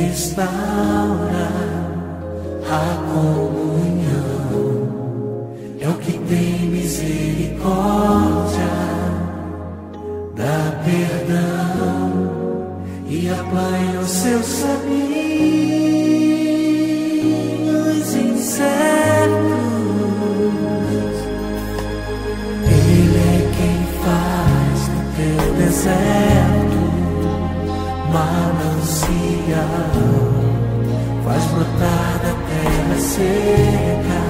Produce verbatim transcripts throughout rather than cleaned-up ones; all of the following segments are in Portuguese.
restaura a comunhão, é o que tem misericórdia, dá perdão e apanha os seus caminhos incertos. Ele é quem faz no teu deserto manancial, faz brotar da terra seca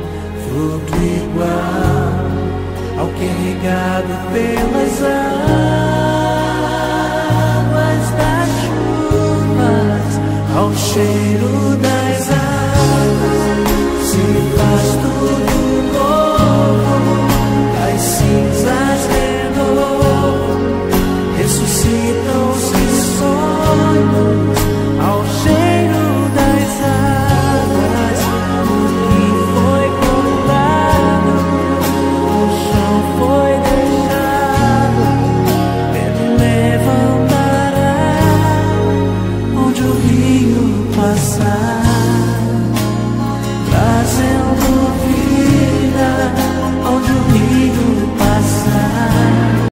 fruto igual ao que é regado pelas águas.